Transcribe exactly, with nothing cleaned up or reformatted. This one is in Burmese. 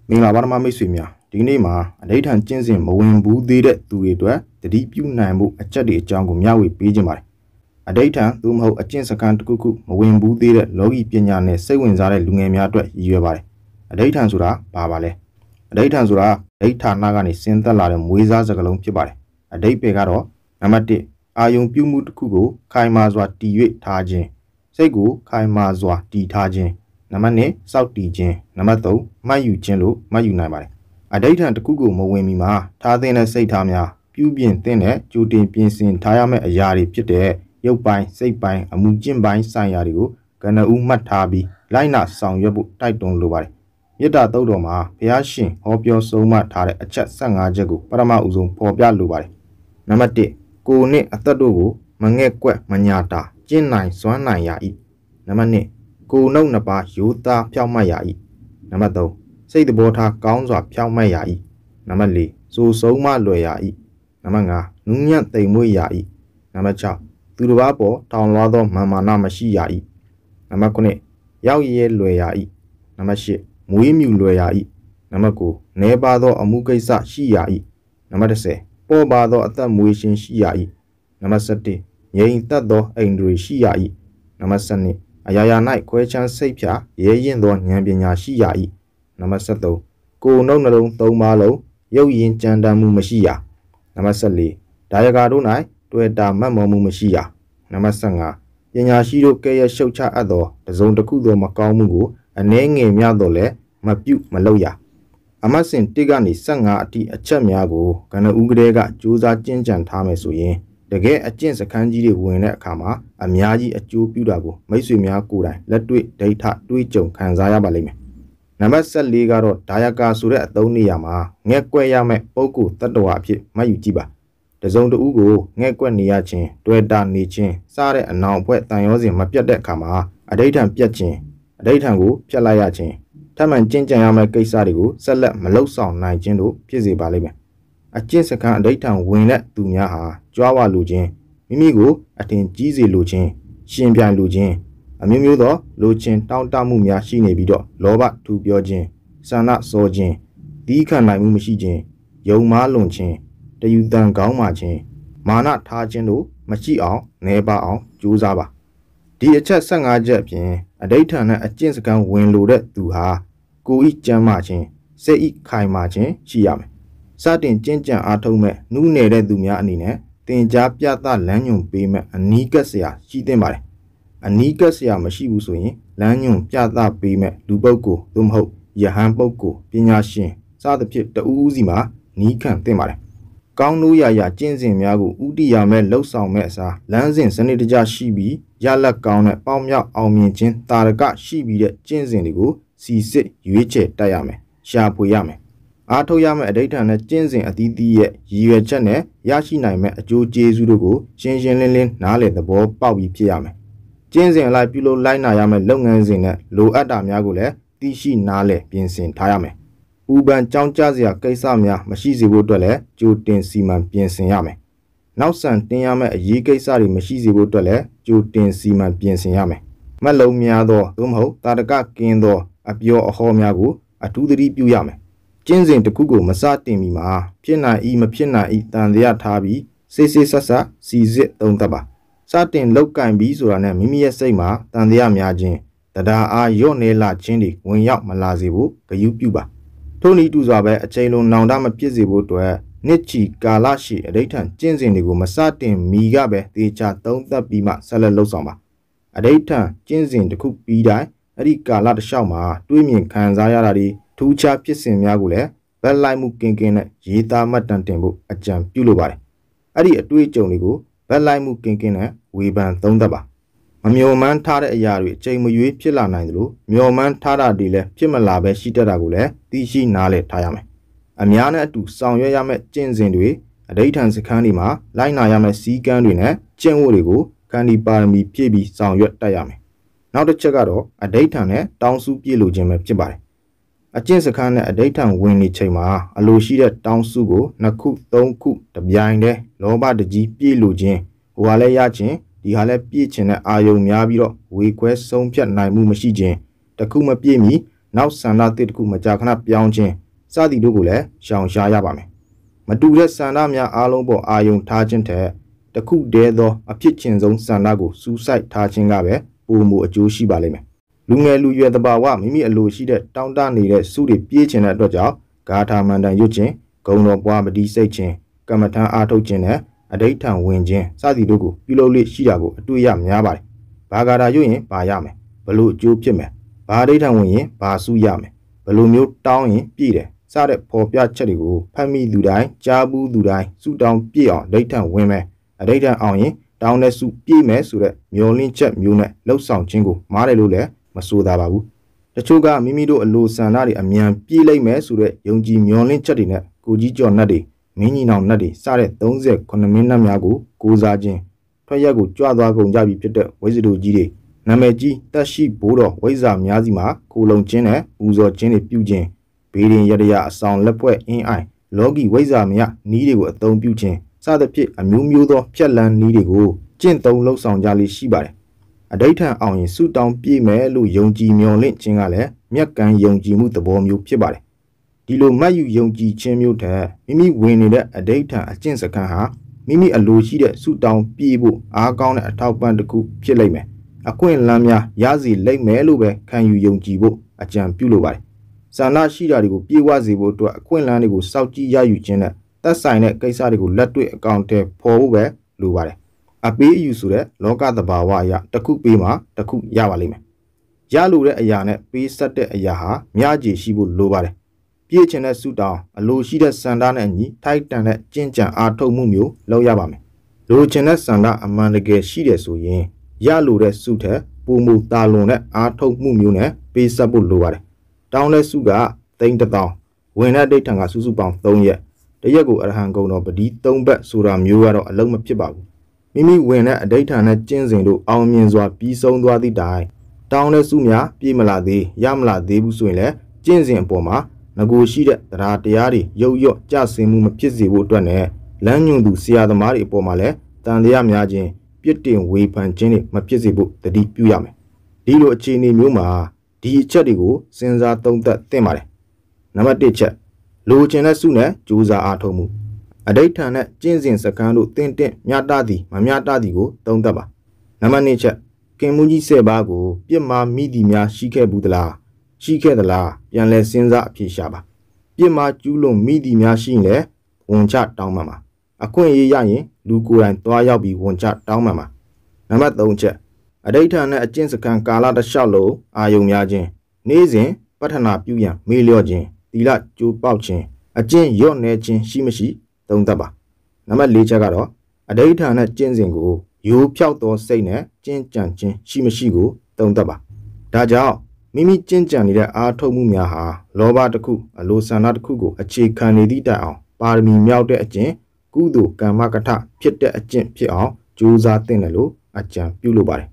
မင်္ဂလာပါဓမ္မမိတ်ဆွေများဒီကနေ့မှာအဋိဌံကျင့်စဉ်မဝင်ဘူးသေးတဲ့သူတွေအတွက်တတိပြုနိုင်မှုအချက်တွေအကြောင်းကိုမျှဝေပေးခြင်းပါတယ်အဋိဌံသို့မဟုတ်အကျင့်စကားတစ်ခုခုမဝင်ဘူးသေးတဲ့လောကီပညာနဲ့စိတ်ဝင်စားတဲ့လူငယ်များအတွက်ရည်ရွယ်ပါတယ်အဋိဌံဆိုတာဘာပါလဲအဋိဌံဆိုတာဒိဋ္ဌာနာကနေဆင်းသက်လာတဲ့မွေးစားစကားလုံးဖြစ်ပါတယ်အဓိပ္ပာယ်ကတော့နံပါတ်တစ်အာယုံပြုမှုတစ်ခုကိုခိုင်မာစွာတည်၍ထားခြင်းစိတ်ကိုခိုင်မာစွာတည်ထားခြင်းနံပါတ်နှစ်စောင့်တည်ခြင်းနံပါတ်သုံးမှတ်ယူခြင်းလို့မှတ်ယူနိုင်ပါတယ်အဋိဌံတစ်ခုကိုမဝင်မီမှာထားသင့်တဲ့စိတ်ထားများပြုပြင်သင့်တဲ့ကြိုတင်ပြင်ဆင်ထားရမယ့်အရာတွေဖြစ်တဲ့ရုပ်ပိုင်းစိတ်ပိုင်းအမှုကျင့်ပိုင်းဆိုင်ရာတွေကိုကနဦးမှတ်ထားပြီးလိုက်နာဆောင်ရွက်ဖို့တိုက်တွန်းလိုပါတယ်မေတ္တာသုတ်တော်မှာဘုရားရှင်ဟောပြောဆုံးမထားတဲ့အချက်၁၅ချက်ကိုပထမဦးဆုံးဖော်ပြလိုပါတယ်နံပါတ်တစ်ကိုယ်နှင့်အသက်တို့ကိုမငဲ့ကွက်မညာတာကျင့်နိုင်စွမ်းနိုင်ရ၏နံပါတ်နှစ်ကိုယ်နှုတ်နှစ်ပါးရိုးသားဖြောင့်မတ်ရ၏နံပါတ်သုံးစိတ်သဘောထားကောင်းစွာဖြောင့်မတ်ရ၏နံပါတ်လေးစိုးဆုံးမလွယ်ရ၏နံပါတ်ငါးနူးညံ့သိမ်မွေ့ရ၏နံပါတ်၆သူတစ်ပါးပေါ်ထောင်လွှားသောမာမာနမရှိရ၏နံပါတ်ခုနှစ်ရောက်ရဲလွယ်ရ၏နံပါတ်၈မွေးမြူလွယ်ရ၏နံပါတ်၉နေပါသောအမှုကိစ္စရှိရ၏နံပါတ်၁၀ပေါ်ပါသောအသက်မွေးခြင်းရှိရ၏နံပါတ်၁၁ငြိမ်သက်သောအိမ်တွေရှိရ၏နံပါတ်၁၂အရာရာ၌ခွဲခြမ်းစိတ်ဖြာရဲရင်သောဉာဏ်ပညာရှိရ၏နံပါတ်၁၃ကိုယ်နှုတ်နှလုံးသုံးပါးလုံးရုပ်ရင်ကြံတမ်းမှုမရှိရနံပါတ်၁၄ဒါယကာတို့၌တွေ့တာမတ်မော်မှုမရှိရနံပါတ်၁၅ပညာရှိတို့ကဲ့ရဲ့ရှုတ်ချအပ်သောတစုံတစ်ခုသောမကောင်းမှုကိုအနည်းငယ်များတော့လဲမပြုတ်မလုပ်ရအမတ်စင်တစ်ကနေ၁၅အထိအချက်များကိုကနဦးကလေးကစူးစမ်းကျင့်ကြံထားမယ်ဆိုရင်တကယ်အကျင့်စခန်းကြီးတွေဝင်တဲ့အခါမှာအများကြီးအကျိုးပြုတာကိုမိတ်ဆွေများကိုယ်တိုင်လက်တွေ့ဒိဋ္ဌတွေးကြုံခံစားရပါလိမ့်မယ်နံပါတ်၁၄ကတော့ဒါယကာဆိုတဲ့အသုံးနေရာမှာငှက်ကွက်ရမယ့်ပုဂ္ဂိုလ်တ attva အဖြစ်မှတ်ယူကြည့်ပါတစုံတဦးကိုငှက်ကွက်နေရခြင်းတွေ့တာနေခြင်းစတဲ့အနောင်အဖွဲ့တန်ရောစဉ်မပြတ်တဲ့အခါမှာအဋိဌံပြတ်ခြင်းအဋိဌံကိုဖျက်လိုက်ရခြင်းထပ်မံကျင့်ကြံရမယ့်ကိစ္စတွေကိုဆက်လက်မလုပ်ဆောင်နိုင်ခြင်းတို့ဖြစ်စေပါလိမ့်မယ်အကျင့်စခန်းအဋိဌံဝင်တဲ့သူများဟာကြွားဝါလိုခြင်းမိမိကိုအထင်ကြီးစေလိုခြင်းရှင်ပြိုင်လိုခြင်းအမျိုးမျိုးသောလိုချင်တောင်းတမှုများရှိနေပြီးတော့လောဘထူပြောခြင်းဆန္ဒစောခြင်းဒီခံနိုင်မှုမရှိခြင်းယုံမားလွန်ခြင်းတယူတန်ကောင်းမှခြင်းမာနထားခြင်းတို့မရှိအောင်နေပါအောင်ကြိုးစားပါဒီအချက်၁၅ချက်အပြင်အဋိဌံနဲ့အကျင့်စခန်းဝင်လိုတဲ့သူဟာကိုယ်ဤကျမ်းမာခြင်းစိတ်ဤခိုင်မာခြင်းရှိရမယ်စတင်ကျင့်ကြံအားထုတ်မဲ့နုနယ်တဲ့သူများအနေနဲ့သင်ကြားပြသလမ်းညွန်ပေးမဲ့အနီးကပ်စရာရှိသင့်ပါတယ်အနီးကပ်စရာမရှိဘူးဆိုရင်လမ်းညွန်ပြသပေးမဲ့လူပုဂ္ဂိုလ်သို့မဟုတ်ယဟန်ပုဂ္ဂိုလ်ပညာရှင်စသဖြင့်တဦးဦးစီမှာနီးခံသင့်ပါတယ်ကောင်းနိုးရာရာကျင့်စဉ်များကိုဥတီရမဲ့လှုပ်ဆောင်မဲ့အစားလမ်းစဉ်စနစ်တကျရှိပြီးရလက်ကောင်းတဲ့ပေါင်းမြောက်အောင်မြင်ခြင်းတာရကရှိပြီးတဲ့ကျင့်စဉ်တွေကိုစီစစ်ရွေးချယ်တတ်ရမယ်ရှာဖွေရမယ်အားထုတ်ရမယ့်အဋိဌာန်နဲ့ကျင့်စဉ်အသီးသီးရဲ့ရည်ရွယ်ချက်နဲ့ရရှိနိုင်မယ့်အကျိုးကျေးဇူးတို့ကိုရှင်းရှင်းလင်းလင်းနားလည်သဘောပေါက်ပြီးဖြစ်ရမယ်ကျင့်စဉ်အလိုက်ပြုလုပ်လိုက်နာရမယ့်လုပ်ငန်းစဉ်နဲ့လိုအပ်တာများကိုလည်းသိရှိနားလည်ပြင်ဆင်ထားရမယ်ဥပန်ကြောင်းကြစရာကိစ္စများမရှိစေဖို့အတွက်လည်းကြိုတင်စီမံပြင်ဆင်ရမယ်နောက်ဆန်တင်ရမယ့်အရေးကိစ္စတွေမရှိစေဖို့အတွက်လည်းကြိုတင်စီမံပြင်ဆင်ရမယ်မက်လုံးများသောသို့မဟုတ်တာတကကင်းသောအပြောအဟောများကိုအထူးသတိပြုရမယ်ကျင့်စဉ်တစ်ခုကိုမစတင်မီမှာဖြစ်နိုင်ဤမဖြစ်နိုင်ဤတန်တရားထားပြီးစိတ်စိတ်ဆက်ဆက်စီစစ်သုံးသပ်ပါစတင်လောက်ကင်ပြီးဆိုတာနဲ့မိမိရဲ့စိတ်မှာတန်တရားများခြင်းတရားအားရော့နေလာခြင်းတွေဝင်ရောက်မလာစေဖို့ဂရုပြုပါထို့နည်းတူစွာပဲအချိန်လုံးနောင်တမဖြစ်စေဖို့အတွက်နှစ်ချီကာလရှည်အဋိဌံကျင့်စဉ်တွေကိုမစတင်မီကပဲသေချာသုံးသပ်ပြီးမှဆက်လက်လှုပ်ဆောင်ပါအဋိဌံကျင့်စဉ်တစ်ခုပြီးတိုင်းအဲ့ဒီကာလတစ်လျှောက်မှာတွေးမြင်ခံစားရတာတွေထူးခြားဖြစ်စဉ်များကိုလည်းဗက်လိုက်မှုကင်းကင်းနဲ့ရေးသားမှတ်တမ်းတင်ဖို့အကြံပြုလိုပါတယ်အဲ့ဒီအတွေ့အကြုံတွေကိုဗက်လိုက်မှုကင်းကင်းနဲ့ဝေဖန်သုံးသပ်ပါမမျှော်မှန်းထားတဲ့အရာတွေအချိန်မရွေးဖြစ်လာနိုင်တယ်လို့မျှော်မှန်းထားတာတွေလည်းဖြစ်မလာပဲရှိတတ်တာကိုလည်းသိရှိနားလည်ထားရမယ်အများနဲ့အတူဆောင်ရွက်ရမယ့်ကျင့်စဉ်တွေအဋိဌံစခန်းတွေမှာလိုက်နာရမယ့်စည်းကမ်းတွေနဲ့ကျင့်ဝတ်တွေကိုခန္ဒီပါရမီဖြည့်ပြီးဆောင်ရွက်တတ်ရမယ်နောက်တစ်ချက်ကတော့အဋိဌံနဲ့တောင်းစုပြည့်လို့ခြင်းပဲဖြစ်ပါတယ်အကျင့်စခန်းနဲ့အဋိဌံဝင်နေချိန်မှာအလိုရှိတဲ့တောင်းစုကိုနှစ်ခုသုံးခုတပြိုင်တည်းလောဘတကြီးပြည့်လို့ခြင်းဟိုဟာလည်းရခြင်းဒီဟာလည်းပြည့်ခြင်းနဲ့အာယုံများပြီးတော့ဝေခွဲဆုံးဖြတ်နိုင်မှုမရှိခြင်းတခုမပြည့်မီနောက်ဆန္ဒတစ်တစ်ခုမကြာခဏပြောင်းခြင်းစသည်တို့ကိုလည်းရှောင်ရှားရပါမယ်မတူတဲ့ဆန္ဒများအားလုံးပေါ်အာယုံထားခြင်းထက်တခုတည်းသောအဖြစ်ချင်းဆုံးဆန္ဒကိုစူးစိုက်ထားခြင်းကပဲပိုမိုအကျိုးရှိပါလိမ့်မယ်လူငယ်လူရွယ်တဘာဝမိမိအလိုရှိတဲ့တောင်းတနေတဲ့စုတွေပြေးခြင်းတဲ့အတွက်ကြောင့်ဂါထာမန္တန်ရွတ်ခြင်းဂုံတော်ပွားပတိစိတ်ခြင်းကမ္မထံအားထုတ်ခြင်းနဲ့အဋိဋ္ဌံဝင်ခြင်းစသည်တို့ကိုပြုလုပ်လေ့ရှိတာကိုအတွေ့ရများပါတယ်ဘာဂါထာရွတ်ရင်ဘာရမယ်ဘလို့အကျိုးဖြစ်မယ်ဘာအဋိဋ္ဌံဝင်ရင်ဘာစုရမယ်ဘလို့မျိုးတောင်းရင်ပြည့်တယ်စတဲ့ပေါ်ပြချက်တွေကိုဖတ်မိသူတိုင်းကြားဘူးသူတိုင်းစုတောင်းပြည့်အောင်အဋိဋ္ဌံဝင်မယ်အဋိဋ္ဌံအောင်ရင်တောင်းတဲ့စုပြည့်မယ်ဆိုတဲ့မျောလင့်ချက်မျိုးနဲ့လှုပ်ဆောင်ခြင်းကိုမားတယ်လို့လည်းမဆိုတာပါဘူးတချို့ကမိမိတို့အလိုဆန္ဒတွေအမြန်ပြည့်လိုက်မယ်ဆိုတဲ့ယုံကြည်မျောလင့်ချက်တွေနဲ့ကိုကြီးကျော်နတ်တွေမင်းကြီးနောင်နတ်တွေစတဲ့သုံးဆယ်ခုနှစ်မင်းနတ်များကိုကိုးစားခြင်းထွက်ရက်ကိုကြွသွားကုန်ကြပြီဖြစ်တဲ့ဝိဇ္ဇတို့ကြီးတွေနာမည်ကြီးတက်ရှိဘိုးတော်ဝိဇ္ဇာများစီမှာကိုလုံခြင်းနဲ့ပူဇော်ခြင်းတွေပြုခြင်းဘေးရင်ရတရအဆောင်လက်ဖွဲ့အင်းအိုင်လောကီဝိဇ္ဇာမယနီးတွေကိုအသုံးပြုခြင်းစသဖြင့်အမျိုးမျိုးသောဖြက်လန်းနီးတွေကိုကျင့်သုံးလှုပ်ဆောင်ကြလိမ့်ရှိပါတယ်အဋိဋ္ဌံအောင်ရင်စုတောင်းပြည့်မယ်လို့ယုံကြည်မျှော်လင့်ခြင်းကလည်းမြက်ကမ်းယုံကြည်မှုသဘောမျိုးဖြစ်ပါတယ်ဒီလိုမှတ်ယူယုံကြည်ခြင်းမျိုးထက်မိမိဝင်နေတဲ့အဋိဋ္ဌံအကျင့်စခန်းဟာမိမိအလိုရှိတဲ့စုတောင်းပြည့်ဖို့အားကောင်းတဲ့အထောက်ပံ့တစ်ခုဖြစ်လိမ့်မယ်အခွင့်အလမ်းများရစီလိမ့်မယ်လို့ပဲခံယူယုံကြည်ဖို့အကြံပြုလိုပါတယ်ဆန္ဒရှိတာတွေကိုပြေဝစေဖို့အတွက်အခွင့်အလမ်းတွေကိုစောင့်ကြည့်ရယူခြင်းနဲ့သက်ဆိုင်တဲ့ကိစ္စတွေကိုလက်တွေ့အကောင့်ထဲပေါ်ဖို့ပဲလိုပါတယ်အပေးအယူဆိုတဲ့လောကသဘာဝအရာတစ်ခုပေးမှတစ်ခုရပါလိမ့်မယ်ရလိုတဲ့အရာနဲ့ပေးဆက်တဲ့အရာဟာမျှခြေရှိဖို့လိုပါတယ်ပြည့်ချင်တဲ့စုတောင်းအလိုရှိတဲ့စန္ဒနဲ့အညီထိုက်တန်တဲ့ကြင်ကြံအားထုတ်မှုမျိုးလုပ်ရပါမယ်လိုချင်တဲ့စန္ဒအမှန်တကယ်ရှိတယ်ဆိုရင်ရလိုတဲ့စုထက်ပုံမူတာလွန်တဲ့အားထုတ်မှုမျိုးနဲ့ပေးဆက်ဖို့လိုပါတယ်တောင်းတဲ့စုကသိန်းတစ်သောင်းဝင်တဲ့ဒိဋ္ဌံကစုစုပေါင်းသုံးရက်တရက်ကိုအရဟံဂုံတော်ပတိသုံးဘက်ဆိုတာမျိုးကတော့အလုံးမဖြစ်ပါဘူးမိမိဝင်တဲ့အဋိဋ္ဌာနဲ့ကျင့်စဉ်တို့အောင်မြင်စွာပြီးဆုံးသွားသည့်တိုင်တောင်းတဲ့စုများပြည့်မလာသေးရမလာသေးဘူးဆိုရင်လည်းကျင့်စဉ်အပေါ်မှာငကိုရှိတဲ့တရားတရားတွေရုပ်ရော့ကြဆင်းမှုမဖြစ်စေဖို့အတွက်နဲ့လမ်းညွန်သူဆရာသမားတွေအပေါ်မှာလည်းတန်တရားများခြင်းပြစ်တင်ဝေဖန်ခြင်းတွေမဖြစ်စေဖို့တတိပြုရမယ်ဒီလိုအခြေအနေမျိုးမှာဒီအချက်တွေကိုစဉ်းစားသုံးသပ်သင့်ပါတယ်နံပါတ်တစ်ချက်လိုချင်တဲ့စုနဲ့ကြိုးစားအားထုတ်မှုအဋိဋ္ဌာနဲ့ကျင့်စဉ်စကန်းတို့တင်းတင်းမြတ်တသည်မမြတ်တသည်ကိုသုံးသပ်ပါနံပါတ်နှစ်ချက်ကင်မူကြီးဆယ်ပါးကိုပြစ်မှားမိသည်များရှိခဲ့ဘူးသလားရှိခဲ့သလားပြန်လဲစဉ်းစားအဖြေရှာပါပြစ်မှားကျူးလွန်မိသည်များရှိရင်လည်းဝန်ချတောင်းပန်ပါအခွင့်အရေးရရင်လူကိုယ်တိုင်သွားရောက်ပြီးဝန်ချတောင်းပန်ပါနံပါတ်သုံးချက်အဋိဋ္ဌာနဲ့အကျင့်စကံကာလတစ်လျှောက်လုံးအာယုံများခြင်းနေ့စဉ်ပဋ္ဌနာပြုရန်မေးလျော့ခြင်းသီလကြိုးပေါက်ခြင်းအကျင့်ရော့နေခြင်းရှိမရှိသုံးသပ်ပါနံပါတ်လေးချက်ကတော့အဋိဋ္ဌာနဲ့ကျင့်စဉ်ကိုရိုးဖြောက်သောစိတ်နဲ့ကျင့်ကြံခြင်းရှိမရှိကိုသုံးသပ်ပါဒါကြောင့်မိမိကျင့်ကြံနေတဲ့အားထုတ်မှုများဟာလောဘတစ်ခုအလိုဆန္ဒတစ်ခုကိုအခြေခံနေသည့်တိုင်အောင်ပါရမီမြောက်တဲ့အကျင့်ကုသိုလ်ကမ္မကထဖြစ်တဲ့အကျင့်ဖြစ်အောင်ကြိုးစားသင့်တယ်လို့အကြံပြုလိုပါတယ်